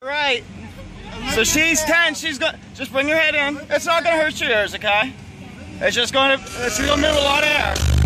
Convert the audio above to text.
Right. So she's 10. She's going. Just bring your head in. It's not gonna hurt your ears, okay? It's gonna move a lot of air.